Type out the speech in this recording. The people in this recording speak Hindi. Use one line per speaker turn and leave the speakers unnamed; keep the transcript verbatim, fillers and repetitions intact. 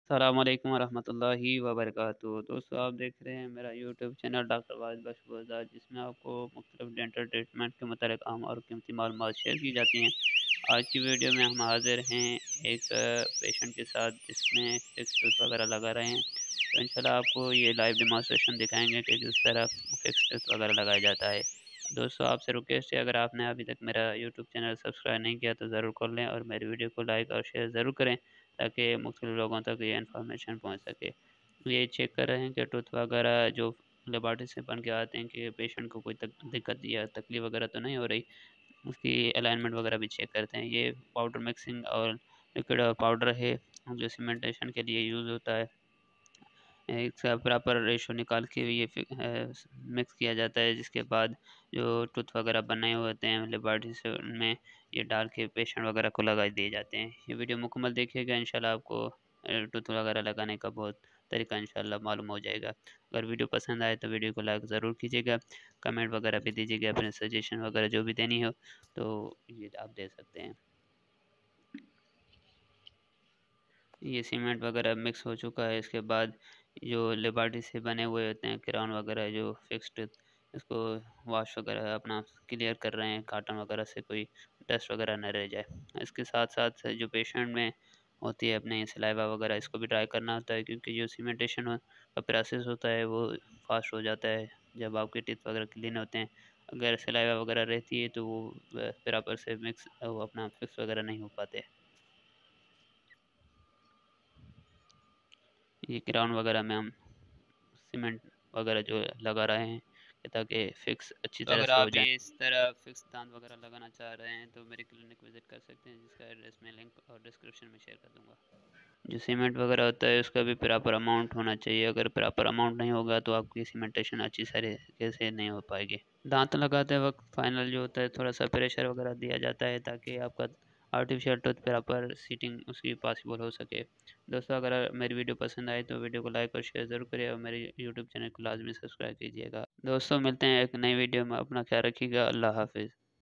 अस्सलाम वालेकुम वरहमतुल्लाहि वबरकातुहू। दोस्तों, आप देख रहे हैं मेरा YouTube channel doctor Wahid Bakhsh, जिसमें आपको मुख्तलिफ डेंटल ट्रीटमेंट के मुतालिक आम और कीमती मालूमात शेयर की जाती हैं। आज की वीडियो में हम हाज़िर हैं एक पेशेंट के साथ जिसमें फिक्स टूथ वगैरह लगा रहे हैं। तो इंशाल्लाह आपको ये लाइव डेमोंस्ट्रेशन दिखाएँगे कि किस तरह फिक्स टूथ वगैरह लगाया जाता है। दोस्तों, आपसे रिक्वेस्ट है, अगर आपने अभी तक मेरा यूट्यूब चैनल सब्सक्राइब नहीं किया तो ज़रूर कर लें और मेरी वीडियो को लाइक और शेयर ज़रूर करें, ताकि मुख्तलिफ लोगों तक ये इन्फॉर्मेशन पहुँच सके। ये चेक कर रहे हैं कि टूथ वगैरह जो लेबॉरेटरी से बन के आते हैं कि पेशेंट को कोई तक दिक्कत या तकलीफ़ वगैरह तो नहीं हो रही, उसकी अलाइनमेंट वगैरह भी चेक करते हैं। ये पाउडर मिक्सिंग और लिक्विड पाउडर है जो सीमेंटेशन के लिए यूज़ होता है। एक सा प्रॉपर रेशो निकाल के ये फि अ, मिक्स किया जाता है, जिसके बाद जो टूथ वगैरह बने हुए होते हैं लेबॉरेटरी से, उनमें ये डाल के पेशेंट वगैरह को लगा दिए जाते हैं। ये वीडियो मुकम्मल देखिएगा, इंशाल्लाह आपको अ, टूथ वगैरह लगाने का बहुत तरीका इंशाल्लाह मालूम हो जाएगा। अगर वीडियो पसंद आए तो वीडियो को लाइक ज़रूर कीजिएगा, कमेंट वगैरह भी दीजिएगा, अपने सजेशन वगैरह जो भी देनी हो तो ये आप दे सकते हैं। ये सीमेंट वगैरह मिक्स हो चुका है। इसके बाद जो लेबॉरेटरी से बने हुए होते हैं क्राउन वगैरह जो फिक्स्ड, इसको वॉश वगैरह अपना क्लियर कर रहे हैं, कॉटन वगैरह से कोई डस्ट वगैरह न रह जाए। इसके साथ साथ जो पेशेंट में होती है अपने सलाइवा वगैरह, इसको भी ड्राई करना होता है, क्योंकि जो सीमेंटेशन का प्रोसेस होता है वो फास्ट हो जाता है जब आपके टीथ वगैरह क्लीन होते हैं। अगर सलाइवा वगैरह रहती है तो वो प्रॉपर से मिक्स वो अपना फिक्स वगैरह नहीं हो पाते। ये क्राउन वगैरह में हम सीमेंट वगैरह जो लगा रहे हैं कि ताकि फिक्स अच्छी
तो
तरह
अगर
से हो
आप
जाए।
भी
इस तरह फिक्स दांत वगैरह लगाना चाह रहे हैं तो मेरे क्लिनिक विजिट कर सकते हैं, जिसका एड्रेस मैं लिंक और डिस्क्रिप्शन में शेयर कर दूंगा। जो सीमेंट वगैरह होता है उसका भी प्रॉपर अमाउंट होना चाहिए। अगर प्रॉपर अमाउंट नहीं होगा तो आपकी सीमेंटेशन अच्छी तरीके से नहीं हो पाएगी। दांत लगाते वक्त फाइनल जो होता है थोड़ा सा प्रेशर वगैरह दिया जाता है, ताकि आपका आर्टिफिशियल टूथ प्रॉपर सीटिंग उसकी पॉसिबल हो सके। दोस्तों, अगर मेरी वीडियो पसंद आए तो वीडियो को लाइक और शेयर ज़रूर करिए और मेरे यूट्यूब चैनल को लाजमी सब्सक्राइब कीजिएगा। दोस्तों, मिलते हैं एक नई वीडियो में। अपना ख्याल रखिएगा। अल्लाह हाफिज़।